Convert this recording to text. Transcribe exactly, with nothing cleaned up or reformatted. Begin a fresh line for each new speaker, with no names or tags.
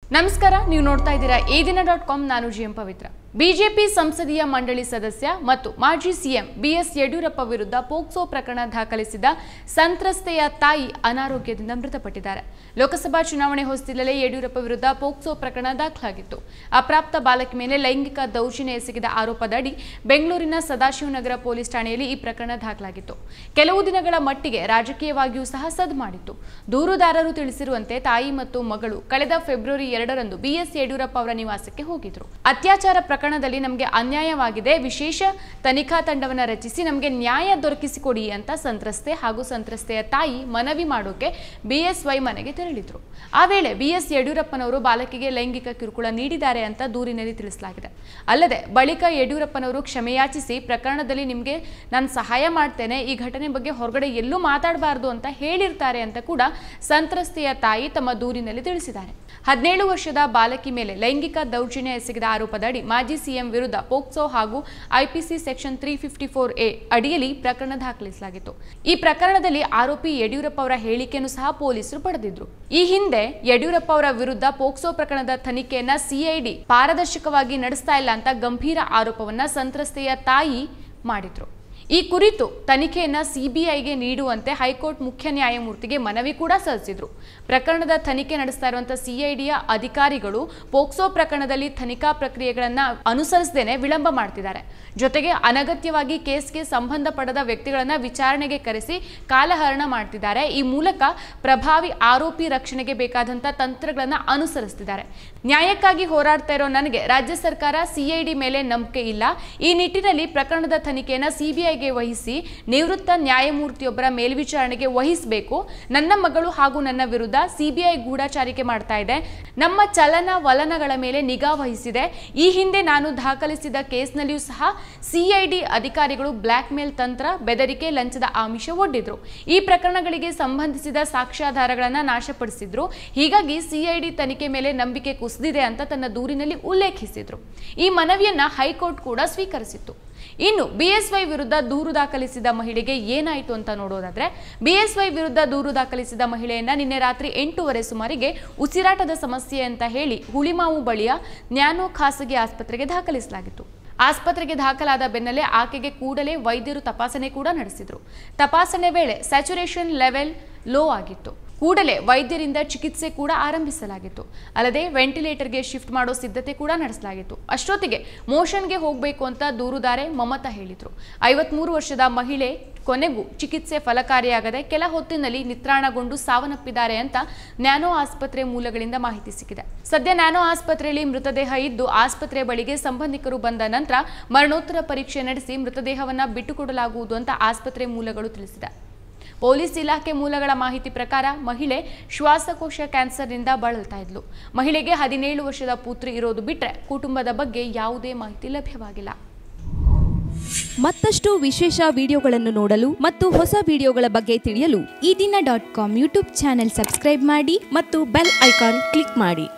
ನಮಸ್ಕಾರ, ನೀವು ನೋಡ್ತಾ ಇದ್ದೀರಾ ಎ ದಿನ ಡಾಟ್ ಕಾಮ್. ನಾನು ಜಿಎಂ ಪವಿತ್ರ. ಬಿಜೆಪಿ ಸಂಸದೀಯ ಮಂಡಳಿ ಸದಸ್ಯ ಮತ್ತು ಮಾಜಿ ಸಿಎಂ ಬಿಎಸ್ ಯಡಿಯೂರಪ್ಪ ವಿರುದ್ಧ ಪೋಕ್ಸೋ ಪ್ರಕರಣ ದಾಖಲಿಸಿದ ಸಂತ್ರಸ್ತೆಯ ತಾಯಿ ಅನಾರೋಗ್ಯದಿಂದ ಮೃತಪಟ್ಟಿದ್ದಾರೆ. ಲೋಕಸಭಾ ಚುನಾವಣೆ ಹೊಸ್ತಿಲಲ್ಲೇ ಯಡಿಯೂರಪ್ಪ ವಿರುದ್ಧ ಪೋಕ್ಸೋ ಪ್ರಕರಣ ದಾಖಲಾಗಿತ್ತು. ಅಪ್ರಾಪ್ತ ಬಾಲಕಿ ಮೇಲೆ ಲೈಂಗಿಕ ದೌರ್ಜನ್ಯ ಎಸಗಿದ ಆರೋಪದಡಿ ಬೆಂಗಳೂರಿನ ಸದಾಶಿವನಗರ ಪೊಲೀಸ್ ಠಾಣೆಯಲ್ಲಿ ಈ ಪ್ರಕರಣ ದಾಖಲಾಗಿತ್ತು. ಕೆಲವು ದಿನಗಳ ಮಟ್ಟಿಗೆ ರಾಜಕೀಯವಾಗಿಯೂ ಸಹ ಸದ್ದು ಮಾಡಿತ್ತು. ದೂರುದಾರರು ತಿಳಿಸಿರುವಂತೆ ತಾಯಿ ಮತ್ತು ಮಗಳು ಕಳೆದ ಫೆಬ್ರವರಿ ಎರಡರಂದು ಬಿಎಸ್ ಯಡಿಯೂರಪ್ಪ ಅವರ ನಿವಾಸಕ್ಕೆ ಹೋಗಿದ್ರು. ಅತ್ಯಾಚಾರ ಪ್ರಕರಣದಲ್ಲಿ ನಮಗೆ ಅನ್ಯಾಯವಾಗಿದೆ, ವಿಶೇಷ ತನಿಖಾ ತಂಡವನ್ನು ರಚಿಸಿ ನಮಗೆ ನ್ಯಾಯ ದೊರಕಿಸಿಕೊಡಿ ಅಂತ ಸಂತ್ರಸ್ತೆ ಹಾಗೂ ಸಂತ್ರಸ್ತೆಯ ತಾಯಿ ಮನವಿ ಮಾಡೋಕೆ ಬಿಎಸ್ವೈ ಮನೆಗೆ ತೆರಳಿದ್ರು. ಆ ವೇಳೆ ಬಿಎಸ್ ಯಡಿಯೂರಪ್ಪನವರು ಬಾಲಕಿಗೆ ಲೈಂಗಿಕ ಕಿರುಕುಳ ನೀಡಿದ್ದಾರೆ ಅಂತ ದೂರಿನಲ್ಲಿ ತಿಳಿಸಲಾಗಿದೆ. ಅಲ್ಲದೆ ಬಳಿಕ ಯಡಿಯೂರಪ್ಪನವರು ಕ್ಷಮೆಯಾಚಿಸಿ ಪ್ರಕರಣದಲ್ಲಿ ನಿಮಗೆ ನಾನು ಸಹಾಯ ಮಾಡ್ತೇನೆ, ಈ ಘಟನೆ ಬಗ್ಗೆ ಹೊರಗಡೆ ಎಲ್ಲೂ ಮಾತಾಡಬಾರದು ಅಂತ ಹೇಳಿರ್ತಾರೆ ಅಂತ ಕೂಡ ಸಂತ್ರಸ್ತೆಯ ತಾಯಿ ತಮ್ಮ ದೂರಿನಲ್ಲಿ ತಿಳಿಸಿದ್ದಾರೆ. ಹದಿನೇಳು ವರ್ಷದ ಬಾಲಕಿ ಮೇಲೆ ಲೈಂಗಿಕ ದೌರ್ಜನ್ಯ ಎಸಗಿದ ಆರೋಪದಡಿ ಮಾಜಿ ಸಿಎಂ ವಿರುದ್ಧ ಪೋಕ್ಸೋ ಹಾಗೂ IPC section three fifty four A ಅಡಿಯಲ್ಲಿ ಪ್ರಕರಣ ದಾಖಲಿಸಲಾಗಿತ್ತು. ಈ ಪ್ರಕರಣದಲ್ಲಿ ಆರೋಪಿ ಯಡಿಯೂರಪ್ಪ ಅವರ ಹೇಳಿಕೆಯನ್ನು ಸಹ ಪೊಲೀಸರು ಪಡೆದಿದ್ರು. ಈ ಹಿಂದೆ ಯಡಿಯೂರಪ್ಪ ಅವರ ವಿರುದ್ಧ ಪೋಕ್ಸೋ ಪ್ರಕರಣದ ತನಿಖೆಯನ್ನ ಸಿಐಡಿ ಪಾರದರ್ಶಕವಾಗಿ ನಡೆಸ್ತಾ ಇಲ್ಲ ಅಂತ ಗಂಭೀರ ಆರೋಪವನ್ನ ಸಂತ್ರಸ್ತೆಯ ತಾಯಿ ಮಾಡಿದ್ರು. ಈ ಕುರಿತು ತನಿಖೆಯನ್ನ ಸಿಬಿಐಗೆ ನೀಡುವಂತೆ ಹೈಕೋರ್ಟ್ ಮುಖ್ಯ ನ್ಯಾಯಮೂರ್ತಿಗೆ ಮನವಿ ಕೂಡ ಸಲ್ಲಿಸಿದ್ರು. ಪ್ರಕರಣದ ತನಿಖೆ ನಡೆಸ್ತಾ ಇರುವಂತಹ ಸಿಐಡಿಯ ಅಧಿಕಾರಿಗಳು ಪೋಕ್ಸೋ ಪ್ರಕರಣದಲ್ಲಿ ತನಿಖಾ ಪ್ರಕ್ರಿಯೆಗಳನ್ನ ಅನುಸರಿಸದೇನೆ ವಿಳಂಬ ಮಾಡ್ತಿದ್ದಾರೆ. ಜೊತೆಗೆ ಅನಗತ್ಯವಾಗಿ ಕೇಸ್ಗೆ ಸಂಬಂಧಪಡದ ವ್ಯಕ್ತಿಗಳನ್ನ ವಿಚಾರಣೆಗೆ ಕರೆಸಿ ಕಾಲಹರಣ ಮಾಡ್ತಿದ್ದಾರೆ. ಈ ಮೂಲಕ ಪ್ರಭಾವಿ ಆರೋಪಿ ರಕ್ಷಣೆಗೆ ಬೇಕಾದಂತ ತಂತ್ರಗಳನ್ನ ಅನುಸರಿಸುತ್ತಿದ್ದಾರೆ. ನ್ಯಾಯಕ್ಕಾಗಿ ಹೋರಾಡ್ತಾ ಇರೋ ನನಗೆ ರಾಜ್ಯ ಸರ್ಕಾರ ಸಿಐಡಿ ಮೇಲೆ ನಂಬಿಕೆ ಇಲ್ಲ. ಈ ನಿಟ್ಟಿನಲ್ಲಿ ಪ್ರಕರಣದ ತನಿಖೆಯನ್ನ ಸಿಬಿಐ ವಹಿಸಿ ನಿವೃತ್ತ ನ್ಯಾಯಮೂರ್ತಿಯೊಬ್ಬರ ಮೇಲ್ವಿಚಾರಣೆಗೆ ವಹಿಸಬೇಕು. ನನ್ನ ಮಗಳು ಹಾಗೂ ನನ್ನ ವಿರುದ್ಧ ಸಿಬಿಐ ಗೂಢಚಾರಿಕೆ ಮಾಡ್ತಾ ಇದೆ, ನಮ್ಮ ಚಲನ ವಲನಗಳ ಮೇಲೆ ನಿಗಾ ವಹಿಸಿದೆ. ಈ ಹಿಂದೆ ನಾನು ದಾಖಲಿಸಿದ ಕೇಸ್ನಲ್ಲಿಯೂ ಸಹ ಸಿಐಡಿ ಅಧಿಕಾರಿಗಳು ಬ್ಲಾಕ್ ಮೇಲ್ ತಂತ್ರ, ಬೆದರಿಕೆ, ಲಂಚದ ಆಮಿಷ ಒಡ್ಡಿದ್ರು. ಈ ಪ್ರಕರಣಗಳಿಗೆ ಸಂಬಂಧಿಸಿದ ಸಾಕ್ಷ್ಯಾಧಾರಗಳನ್ನು ನಾಶಪಡಿಸಿದ್ರು. ಹೀಗಾಗಿ ಸಿಐಡಿ ತನಿಖೆ ಮೇಲೆ ನಂಬಿಕೆ ಕುಸಿದಿದೆ ಅಂತ ತನ್ನ ದೂರಿನಲ್ಲಿ ಉಲ್ಲೇಖಿಸಿದ್ರು. ಈ ಮನವಿಯನ್ನ ಹೈಕೋರ್ಟ್ ಕೂಡ ಸ್ವೀಕರಿಸಿತ್ತು. ಇನ್ನು ಬಿಎಸ್ವೈ ವಿರುದ್ಧ ದೂರು ದಾಖಲಿಸಿದ ಮಹಿಳೆಗೆ ಏನಾಯಿತು ಅಂತ ನೋಡೋದಾದ್ರೆ, ಬಿಎಸ್ವೈ ವಿರುದ್ಧ ದೂರು ದಾಖಲಿಸಿದ ಮಹಿಳೆಯನ್ನ ನಿನ್ನೆ ರಾತ್ರಿ ಎಂಟೂವರೆ ಸುಮಾರಿಗೆ ಉಸಿರಾಟದ ಸಮಸ್ಯೆ ಅಂತ ಹೇಳಿ ಹುಳಿಮಾವು ಬಳಿಯ ನ್ಯಾನೋ ಖಾಸಗಿ ಆಸ್ಪತ್ರೆಗೆ ದಾಖಲಿಸಲಾಗಿತ್ತು. ಆಸ್ಪತ್ರೆಗೆ ದಾಖಲಾದ ಬೆನ್ನಲ್ಲೇ ಆಕೆಗೆ ಕೂಡಲೇ ವೈದ್ಯರು ತಪಾಸಣೆ ಕೂಡ ನಡೆಸಿದ್ರು. ತಪಾಸಣೆ ವೇಳೆ ಸ್ಯಾಚುರೇಷನ್ ಲೆವೆಲ್ ಲೋ ಆಗಿತ್ತು. ಕೂಡಲೇ ವೈದ್ಯರಿಂದ ಚಿಕಿತ್ಸೆ ಕೂಡ ಆರಂಭಿಸಲಾಗಿತ್ತು. ಅಲ್ಲದೆ ವೆಂಟಿಲೇಟರ್ಗೆ ಶಿಫ್ಟ್ ಮಾಡೋ ಸಿದ್ಧತೆ ಕೂಡ ನಡೆಸಲಾಗಿತ್ತು. ಅಷ್ಟೊತ್ತಿಗೆ ಮೋಷನ್ಗೆ ಹೋಗಬೇಕು ಅಂತ ದೂರುದಾರೆ ಮಮತಾ ಹೇಳಿದ್ರು. ಐವತ್ಮೂರು ವರ್ಷದ ಮಹಿಳೆ ಕೊನೆಗೂ ಚಿಕಿತ್ಸೆ ಫಲಕಾರಿಯಾಗದೆ ಕೆಲ ಹೊತ್ತಿನಲ್ಲಿ ನಿತ್ರಾಣಗೊಂಡು ಸಾವನ್ನಪ್ಪಿದ್ದಾರೆ ಅಂತ ನ್ಯಾನೋ ಆಸ್ಪತ್ರೆ ಮೂಲಗಳಿಂದ ಮಾಹಿತಿ ಸಿಕ್ಕಿದೆ. ಸದ್ಯ ನ್ಯಾನೋ ಆಸ್ಪತ್ರೆಯಲ್ಲಿ ಮೃತದೇಹ ಇದ್ದು ಆಸ್ಪತ್ರೆ ಬಳಿಗೆ ಸಂಬಂಧಿಕರು ಬಂದ ನಂತರ ಮರಣೋತ್ತರ ಪರೀಕ್ಷೆ ನಡೆಸಿ ಮೃತದೇಹವನ್ನ ಬಿಟ್ಟುಕೊಡಲಾಗುವುದು ಅಂತ ಆಸ್ಪತ್ರೆ ಮೂಲಗಳು ತಿಳಿಸಿದೆ. ಪೊಲೀಸ್ ಇಲಾಖೆ ಮೂಲಗಳ ಮಾಹಿತಿ ಪ್ರಕಾರ ಮಹಿಳೆ ಶ್ವಾಸಕೋಶ ಕ್ಯಾನ್ಸರ್ನಿಂದ ಬಳಲ್ತಾ ಇದ್ಲು. ಮಹಿಳೆಗೆ ಹದಿನೇಳು ವರ್ಷದ ಪುತ್ರಿ ಇರೋದು ಬಿಟ್ರೆ ಕುಟುಂಬದ ಬಗ್ಗೆ ಯಾವುದೇ ಮಾಹಿತಿ ಲಭ್ಯವಾಗಿಲ್ಲ.
ಮತ್ತಷ್ಟು ವಿಶೇಷ ವಿಡಿಯೋಗಳನ್ನು ನೋಡಲು ಮತ್ತು ಹೊಸ ವಿಡಿಯೋಗಳ ಬಗ್ಗೆ ತಿಳಿಯಲು ಈ ದಿನ dot com YouTube channel subscribe ಮಾಡಿ ಮತ್ತು ಬೆಲ್ ಐಕಾನ್ ಕ್ಲಿಕ್ ಮಾಡಿ.